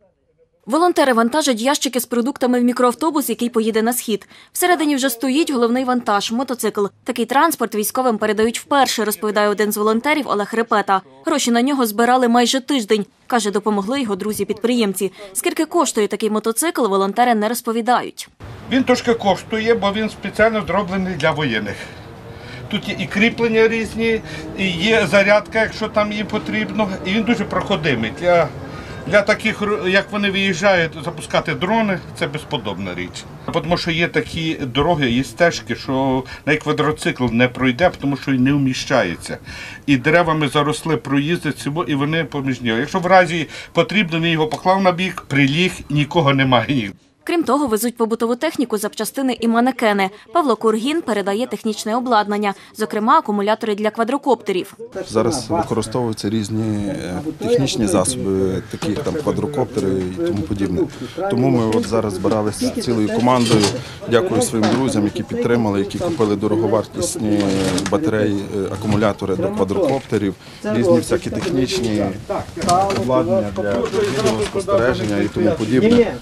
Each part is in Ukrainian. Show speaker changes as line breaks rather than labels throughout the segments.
Волонтери вантажать ящики з продуктами в мікроавтобус, який поїде на схід. Всередині вже стоїть головний вантаж – мотоцикл. Такий транспорт військовим передають вперше, розповідає один з волонтерів Олег Репета. Гроші на нього збирали майже тиждень. Каже, допомогли його друзі-підприємці. Скільки коштує такий мотоцикл, волонтери не розповідають.
Він трошки коштує, бо він спеціально зроблений для воєнних. Тут є і кріплення різні, і є зарядка, якщо там їм потрібно. І він дуже проходимий. Для таких, як вони виїжджають, запускати дрони – це безподобна річ. Тому що є такі дороги, є стежки, що навіть квадроцикл не пройде, тому що він не вміщається. І деревами заросли проїзди, і вони поміж нього. Якщо в разі потрібно, він його поклав на бік, приліг, нікого немає.
Крім того, везуть побутову техніку, запчастини і манекени. Павло Кургін передає технічне обладнання, зокрема акумулятори для квадрокоптерів.
Зараз використовуються різні технічні засоби, такі як там квадрокоптери і тому подібне. Тому ми зараз збиралися з цілою командою. Дякую своїм друзям, які підтримали, які купили дороговартісні батареї, акумулятори до квадрокоптерів, різні всякі технічні обладнання для відеоспостереження і тому подібне.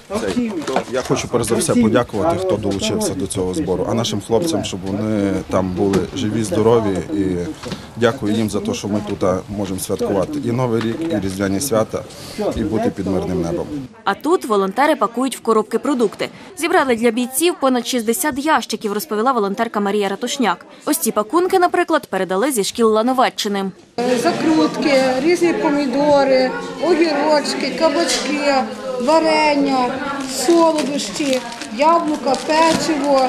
Я хочу перш за все подякувати, хто долучився до цього збору, а нашим хлопцям, щоб вони там були живі, здорові. І дякую їм за те, що ми тут можемо святкувати і Новий рік, і Різдвяні свята, і бути під мирним небом.
А тут волонтери пакують в коробки продукти. Зібрали для бійців понад 60 ящиків, розповіла волонтерка Марія Ратушняк. Ось ці пакунки, наприклад, передали зі шкіл Лановеччини.
Закрутки, різні помідори, огірочки, кабачки, варення, солодощі, яблука, печиво.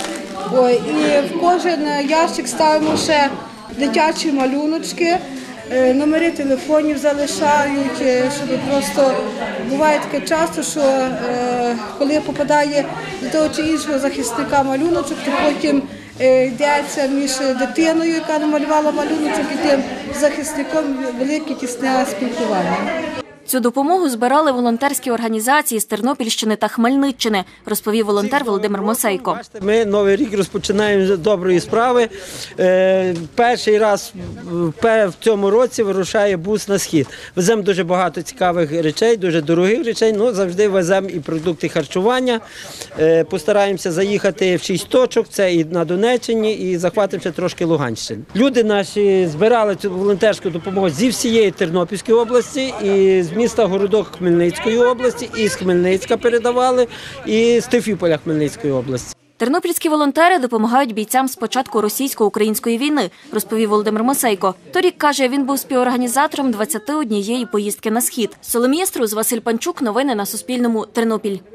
І в кожен ящик ставимо ще дитячі малюночки, номери телефонів залишають, щоб просто буває таке часто, що коли попадає до того чи іншого захисника малюночок, то потім йдеться між дитиною, яка намалювала малюночок, і тим захисником велике тісне спілкування.
Цю допомогу збирали волонтерські організації з Тернопільщини та Хмельниччини, розповів волонтер Володимир Мосейко.
Ми Новий рік розпочинаємо з доброї справи. Перший раз в цьому році вирушає бус на схід. Веземо дуже багато цікавих речей, дуже дорогих речей, але завжди веземо і продукти харчування. Постараємося заїхати в 6 точок, це і на Донеччині, і захватимо ще трошки Луганщини. Люди наші збирали цю волонтерську допомогу зі всієї Тернопільської області, і з міста Городок Хмельницької області, і з Хмельницька передавали, і з Тевфіполя Хмельницької області.
Тернопільські волонтери допомагають бійцям з початку російсько-української війни, розповів Володимир Мосейко. Торік, каже, він був співорганізатором 21 поїздки на схід. Соломія Струс, Василь Панчук. Новини на Суспільному. Тернопіль.